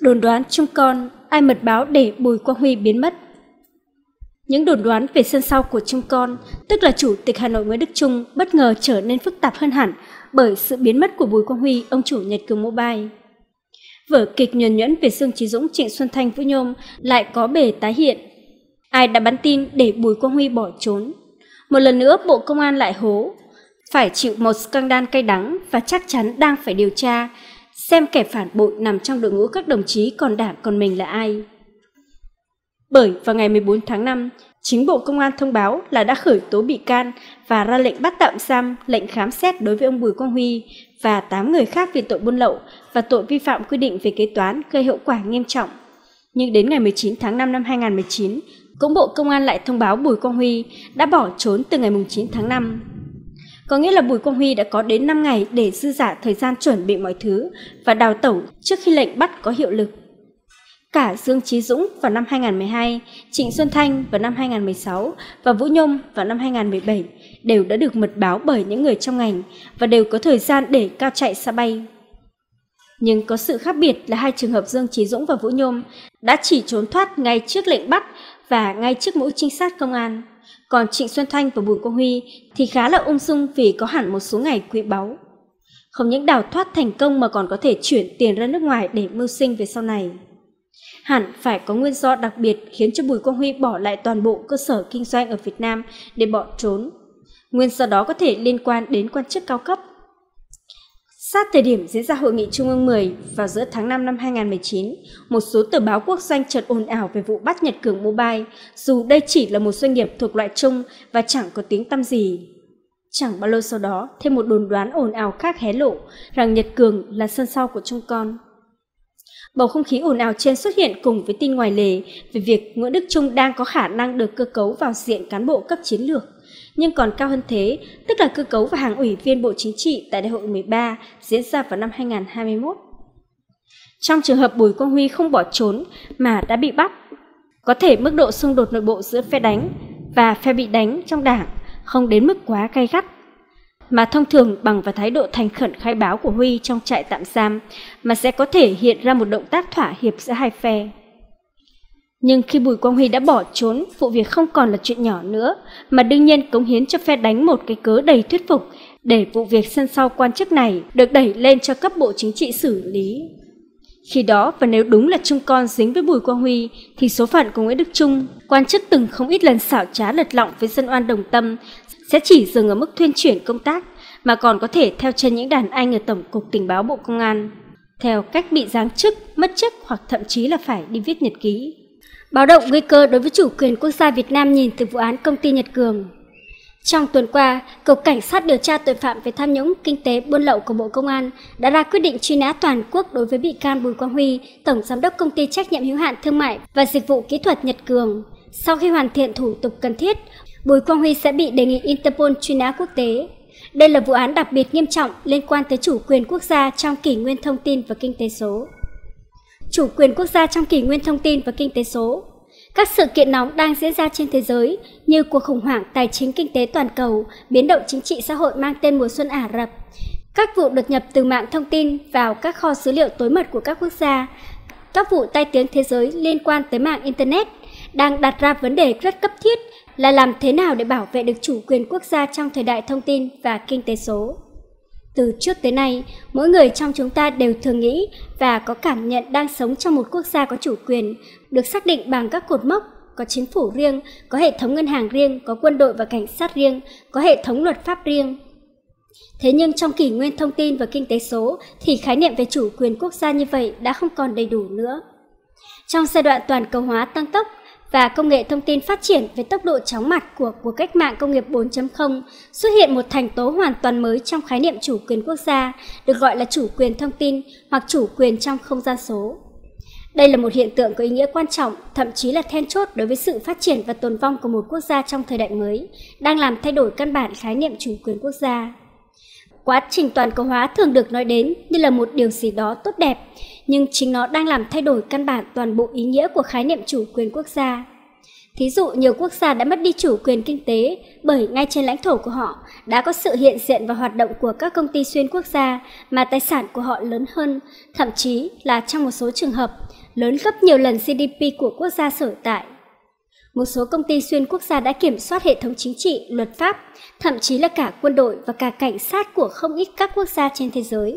Đồn đoán Trung Con, ai mật báo để Bùi Quang Huy biến mất. Những đồn đoán về sân sau của Trung Con, tức là Chủ tịch Hà Nội Nguyễn Đức Chung, bất ngờ trở nên phức tạp hơn hẳn bởi sự biến mất của Bùi Quang Huy, ông chủ Nhật Cường Mobile. Vở kịch nhuần nhuyễn về Dương Chí Dũng, Trịnh Xuân Thanh, Vũ Nhôm lại có bề tái hiện. Ai đã bắn tin để Bùi Quang Huy bỏ trốn? Một lần nữa Bộ Công an lại hố, phải chịu một scandal cay đắng và chắc chắn đang phải điều tra xem kẻ phản bội nằm trong đội ngũ các đồng chí còn đảng còn mình là ai. Bởi vào ngày 14 tháng 5, chính Bộ Công an thông báo là đã khởi tố bị can và ra lệnh bắt tạm giam, lệnh khám xét đối với ông Bùi Quang Huy và 8 người khác vì tội buôn lậu và tội vi phạm quy định về kế toán gây hậu quả nghiêm trọng. Nhưng đến ngày 19 tháng 5 năm 2019, cũng Bộ Công an lại thông báo Bùi Quang Huy đã bỏ trốn từ ngày 9 tháng 5. Có nghĩa là Bùi Quang Huy đã có đến 5 ngày để dư dả thời gian chuẩn bị mọi thứ và đào tẩu trước khi lệnh bắt có hiệu lực. Cả Dương Chí Dũng vào năm 2012, Trịnh Xuân Thanh vào năm 2016 và Vũ Nhôm vào năm 2017 đều đã được mật báo bởi những người trong ngành và đều có thời gian để cao chạy xa bay. Nhưng có sự khác biệt là hai trường hợp Dương Chí Dũng và Vũ Nhôm đã chỉ trốn thoát ngay trước lệnh bắt và ngay trước mũi trinh sát công an. Còn Trịnh Xuân Thanh và Bùi Quang Huy thì khá là ung dung vì có hẳn một số ngày quý báu. Không những đào thoát thành công mà còn có thể chuyển tiền ra nước ngoài để mưu sinh về sau này. Hẳn phải có nguyên do đặc biệt khiến cho Bùi Quang Huy bỏ lại toàn bộ cơ sở kinh doanh ở Việt Nam để bỏ trốn. Nguyên do đó có thể liên quan đến quan chức cao cấp. Sát thời điểm diễn ra Hội nghị Trung ương 10 vào giữa tháng 5 năm 2019, một số tờ báo quốc doanh chợt ồn ào về vụ bắt Nhật Cường Mobile, dù đây chỉ là một doanh nghiệp thuộc loại chung và chẳng có tiếng tăm gì. Chẳng bao lâu sau đó, thêm một đồn đoán ồn ào khác hé lộ rằng Nhật Cường là sân sau của Trung Con. Bầu không khí ồn ào trên xuất hiện cùng với tin ngoài lề về việc Nguyễn Đức Chung đang có khả năng được cơ cấu vào diện cán bộ cấp chiến lược. Nhưng còn cao hơn thế, tức là cơ cấu vào hàng ủy viên Bộ Chính trị tại Đại hội 13 diễn ra vào năm 2021. Trong trường hợp Bùi Quang Huy không bỏ trốn mà đã bị bắt, có thể mức độ xung đột nội bộ giữa phe đánh và phe bị đánh trong đảng không đến mức quá gay gắt, mà thông thường bằng vào thái độ thành khẩn khai báo của Huy trong trại tạm giam mà sẽ có thể hiện ra một động tác thỏa hiệp giữa hai phe. Nhưng khi Bùi Quang Huy đã bỏ trốn, vụ việc không còn là chuyện nhỏ nữa, mà đương nhiên cống hiến cho phe đánh một cái cớ đầy thuyết phục để vụ việc sân sau quan chức này được đẩy lên cho cấp Bộ Chính trị xử lý. Khi đó, và nếu đúng là Trung Con dính với Bùi Quang Huy, thì số phận của Nguyễn Đức Chung, quan chức từng không ít lần xảo trá lật lọng với dân oan đồng tâm, sẽ chỉ dừng ở mức thuyên chuyển công tác, mà còn có thể theo chân những đàn anh ở Tổng cục Tình báo Bộ Công an, theo cách bị giáng chức, mất chức hoặc thậm chí là phải đi viết nhật ký. Báo động nguy cơ đối với chủ quyền quốc gia Việt Nam nhìn từ vụ án công ty Nhật Cường. Trong tuần qua, Cục Cảnh sát điều tra tội phạm về tham nhũng, kinh tế, buôn lậu của Bộ Công an đã ra quyết định truy nã toàn quốc đối với bị can Bùi Quang Huy, Tổng Giám đốc Công ty Trách nhiệm hữu hạn Thương mại và Dịch vụ Kỹ thuật Nhật Cường. Sau khi hoàn thiện thủ tục cần thiết, Bùi Quang Huy sẽ bị đề nghị Interpol truy nã quốc tế. Đây là vụ án đặc biệt nghiêm trọng liên quan tới chủ quyền quốc gia trong kỷ nguyên thông tin và kinh tế số. Chủ quyền quốc gia trong kỷ nguyên thông tin và kinh tế số. Các sự kiện nóng đang diễn ra trên thế giới như cuộc khủng hoảng tài chính kinh tế toàn cầu, biến động chính trị xã hội mang tên mùa xuân Ả Rập, các vụ đột nhập từ mạng thông tin vào các kho dữ liệu tối mật của các quốc gia, các vụ tai tiếng thế giới liên quan tới mạng Internet, đang đặt ra vấn đề rất cấp thiết là làm thế nào để bảo vệ được chủ quyền quốc gia trong thời đại thông tin và kinh tế số. Từ trước tới nay, mỗi người trong chúng ta đều thường nghĩ và có cảm nhận đang sống trong một quốc gia có chủ quyền, được xác định bằng các cột mốc, có chính phủ riêng, có hệ thống ngân hàng riêng, có quân đội và cảnh sát riêng, có hệ thống luật pháp riêng. Thế nhưng trong kỷ nguyên thông tin và kinh tế số thì khái niệm về chủ quyền quốc gia như vậy đã không còn đầy đủ nữa. Trong giai đoạn toàn cầu hóa tăng tốc và công nghệ thông tin phát triển với tốc độ chóng mặt của cuộc cách mạng công nghiệp 4.0, xuất hiện một thành tố hoàn toàn mới trong khái niệm chủ quyền quốc gia, được gọi là chủ quyền thông tin hoặc chủ quyền trong không gian số. Đây là một hiện tượng có ý nghĩa quan trọng, thậm chí là then chốt đối với sự phát triển và tồn vong của một quốc gia trong thời đại mới, đang làm thay đổi căn bản khái niệm chủ quyền quốc gia. Quá trình toàn cầu hóa thường được nói đến như là một điều gì đó tốt đẹp, nhưng chính nó đang làm thay đổi căn bản toàn bộ ý nghĩa của khái niệm chủ quyền quốc gia. Thí dụ, nhiều quốc gia đã mất đi chủ quyền kinh tế bởi ngay trên lãnh thổ của họ đã có sự hiện diện và hoạt động của các công ty xuyên quốc gia mà tài sản của họ lớn hơn, thậm chí là trong một số trường hợp lớn gấp nhiều lần GDP của quốc gia sở tại. Một số công ty xuyên quốc gia đã kiểm soát hệ thống chính trị, luật pháp, thậm chí là cả quân đội và cả cảnh sát của không ít các quốc gia trên thế giới.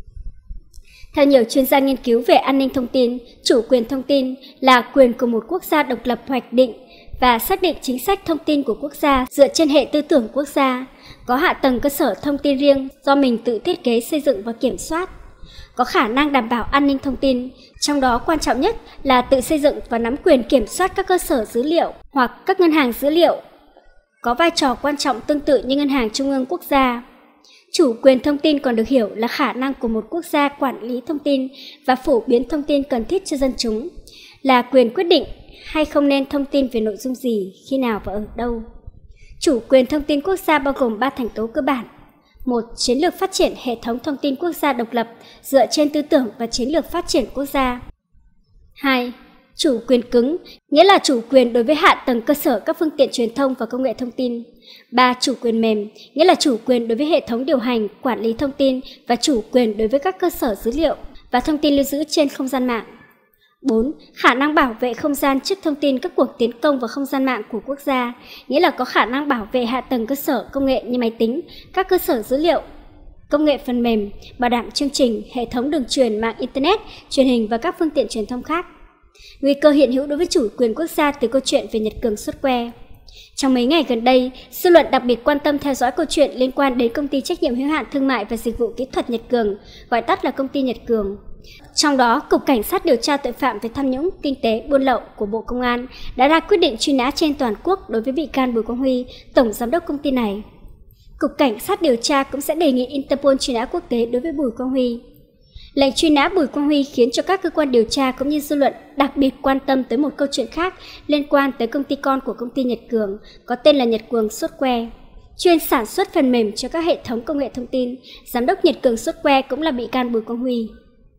Theo nhiều chuyên gia nghiên cứu về an ninh thông tin, chủ quyền thông tin là quyền của một quốc gia độc lập hoạch định và xác định chính sách thông tin của quốc gia dựa trên hệ tư tưởng quốc gia, có hạ tầng cơ sở thông tin riêng do mình tự thiết kế, xây dựng và kiểm soát, có khả năng đảm bảo an ninh thông tin, trong đó quan trọng nhất là tự xây dựng và nắm quyền kiểm soát các cơ sở dữ liệu hoặc các ngân hàng dữ liệu, có vai trò quan trọng tương tự như ngân hàng trung ương quốc gia. Chủ quyền thông tin còn được hiểu là khả năng của một quốc gia quản lý thông tin và phổ biến thông tin cần thiết cho dân chúng, là quyền quyết định hay không nên thông tin về nội dung gì, khi nào và ở đâu. Chủ quyền thông tin quốc gia bao gồm 3 thành tố cơ bản. 1. Chiến lược phát triển hệ thống thông tin quốc gia độc lập dựa trên tư tưởng và chiến lược phát triển quốc gia. 2. Chủ quyền cứng, nghĩa là chủ quyền đối với hạ tầng cơ sở các phương tiện truyền thông và công nghệ thông tin. 3. Chủ quyền mềm, nghĩa là chủ quyền đối với hệ thống điều hành, quản lý thông tin và chủ quyền đối với các cơ sở dữ liệu và thông tin lưu giữ trên không gian mạng. 4. Khả năng bảo vệ không gian trước thông tin các cuộc tiến công vào không gian mạng của quốc gia, nghĩa là có khả năng bảo vệ hạ tầng cơ sở công nghệ như máy tính, các cơ sở dữ liệu, công nghệ phần mềm, bảo đảm chương trình, hệ thống đường truyền, mạng Internet, truyền hình và các phương tiện truyền thông khác. Nguy cơ hiện hữu đối với chủ quyền quốc gia từ câu chuyện về Nhật Cường xuất que. Trong mấy ngày gần đây, dư luận đặc biệt quan tâm theo dõi câu chuyện liên quan đến công ty trách nhiệm hữu hạn thương mại và dịch vụ kỹ thuật Nhật Cường, gọi tắt là công ty Nhật Cường. Trong đó, Cục Cảnh sát điều tra tội phạm về tham nhũng, kinh tế, buôn lậu của Bộ Công an đã ra quyết định truy nã trên toàn quốc đối với bị can Bùi Quang Huy, tổng giám đốc công ty này. Cục Cảnh sát điều tra cũng sẽ đề nghị Interpol truy nã quốc tế đối với Bùi Quang Huy. Lệnh truy nã Bùi Quang Huy khiến cho các cơ quan điều tra cũng như dư luận đặc biệt quan tâm tới một câu chuyện khác liên quan tới công ty con của công ty Nhật Cường, có tên là Nhật Cường Software, chuyên sản xuất phần mềm cho các hệ thống công nghệ thông tin. Giám đốc Nhật Cường Software cũng là bị can Bùi Quang Huy.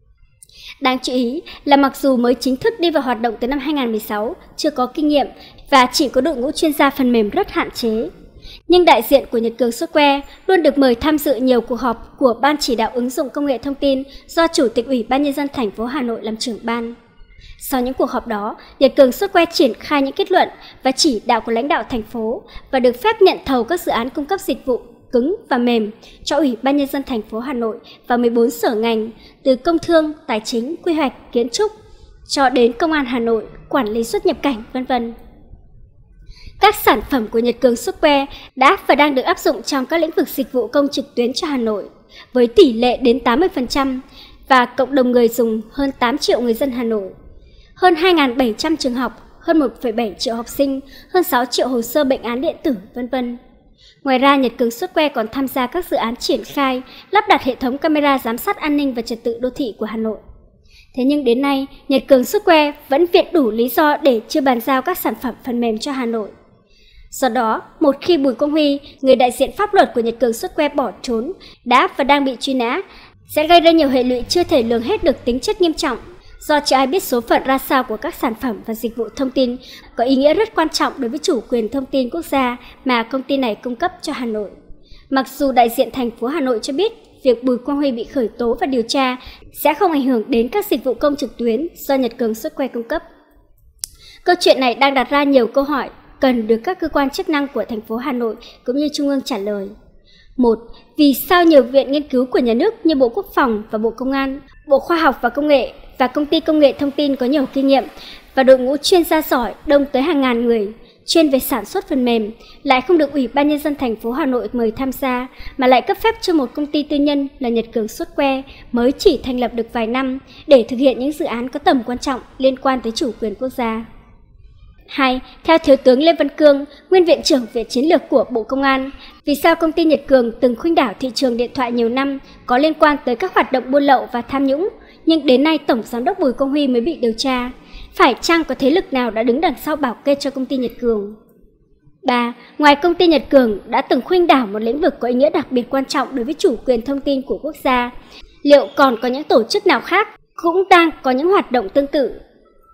Đáng chú ý là mặc dù mới chính thức đi vào hoạt động từ năm 2016, chưa có kinh nghiệm và chỉ có đội ngũ chuyên gia phần mềm rất hạn chế, nhưng đại diện của Nhật Cường Software luôn được mời tham dự nhiều cuộc họp của Ban chỉ đạo ứng dụng công nghệ thông tin do Chủ tịch Ủy ban Nhân dân thành phố Hà Nội làm trưởng ban. Sau những cuộc họp đó, Nhật Cường Software triển khai những kết luận và chỉ đạo của lãnh đạo thành phố và được phép nhận thầu các dự án cung cấp dịch vụ cứng và mềm cho Ủy ban Nhân dân thành phố Hà Nội và 14 sở ngành, từ công thương, tài chính, quy hoạch, kiến trúc cho đến công an Hà Nội, quản lý xuất nhập cảnh, v.v. Các sản phẩm của Nhật Cường Software đã và đang được áp dụng trong các lĩnh vực dịch vụ công trực tuyến cho Hà Nội, với tỷ lệ đến 80% và cộng đồng người dùng hơn 8 triệu người dân Hà Nội, hơn 2.700 trường học, hơn 1,7 triệu học sinh, hơn 6 triệu hồ sơ bệnh án điện tử, v.v. Ngoài ra, Nhật Cường Software còn tham gia các dự án triển khai, lắp đặt hệ thống camera giám sát an ninh và trật tự đô thị của Hà Nội. Thế nhưng đến nay, Nhật Cường Software vẫn viện đủ lý do để chưa bàn giao các sản phẩm phần mềm cho Hà Nội. Do đó, một khi Bùi Quang Huy, người đại diện pháp luật của Nhật Cường Software bỏ trốn, đã và đang bị truy nã, sẽ gây ra nhiều hệ lụy chưa thể lường hết được tính chất nghiêm trọng, do chưa ai biết số phận ra sao của các sản phẩm và dịch vụ thông tin có ý nghĩa rất quan trọng đối với chủ quyền thông tin quốc gia mà công ty này cung cấp cho Hà Nội. Mặc dù đại diện thành phố Hà Nội cho biết việc Bùi Quang Huy bị khởi tố và điều tra sẽ không ảnh hưởng đến các dịch vụ công trực tuyến do Nhật Cường Software cung cấp. Câu chuyện này đang đặt ra nhiều câu hỏi cần được các cơ quan chức năng của thành phố Hà Nội cũng như Trung ương trả lời. 1. Vì sao nhiều viện nghiên cứu của nhà nước như Bộ Quốc phòng và Bộ Công an, Bộ Khoa học và Công nghệ và Công ty Công nghệ Thông tin có nhiều kinh nghiệm và đội ngũ chuyên gia giỏi đông tới hàng ngàn người chuyên về sản xuất phần mềm lại không được Ủy ban Nhân dân thành phố Hà Nội mời tham gia mà lại cấp phép cho một công ty tư nhân là Nhật Cường Software mới chỉ thành lập được vài năm để thực hiện những dự án có tầm quan trọng liên quan tới chủ quyền quốc gia? 2. Theo Thiếu tướng Lê Văn Cương, Nguyên Viện trưởng Viện Chiến lược của Bộ Công an, vì sao công ty Nhật Cường từng khuynh đảo thị trường điện thoại nhiều năm có liên quan tới các hoạt động buôn lậu và tham nhũng, nhưng đến nay Tổng Giám đốc Bùi Quang Huy mới bị điều tra? Phải chăng có thế lực nào đã đứng đằng sau bảo kê cho công ty Nhật Cường? 3. Ngoài công ty Nhật Cường đã từng khuynh đảo một lĩnh vực có ý nghĩa đặc biệt quan trọng đối với chủ quyền thông tin của quốc gia, liệu còn có những tổ chức nào khác cũng đang có những hoạt động tương tự?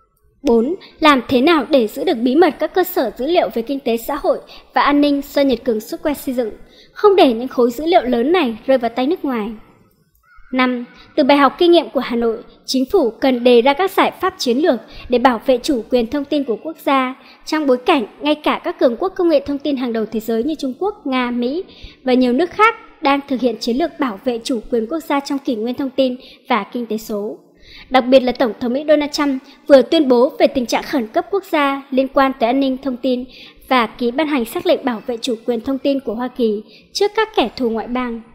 4. Làm thế nào để giữ được bí mật các cơ sở dữ liệu về kinh tế xã hội và an ninh do Nhật Cường Software xây dựng, không để những khối dữ liệu lớn này rơi vào tay nước ngoài. 5. Từ bài học kinh nghiệm của Hà Nội, Chính phủ cần đề ra các giải pháp chiến lược để bảo vệ chủ quyền thông tin của quốc gia, trong bối cảnh ngay cả các cường quốc công nghệ thông tin hàng đầu thế giới như Trung Quốc, Nga, Mỹ và nhiều nước khác đang thực hiện chiến lược bảo vệ chủ quyền quốc gia trong kỷ nguyên thông tin và kinh tế số. Đặc biệt là Tổng thống Mỹ Donald Trump vừa tuyên bố về tình trạng khẩn cấp quốc gia liên quan tới an ninh thông tin và ký ban hành sắc lệnh bảo vệ chủ quyền thông tin của Hoa Kỳ trước các kẻ thù ngoại bang.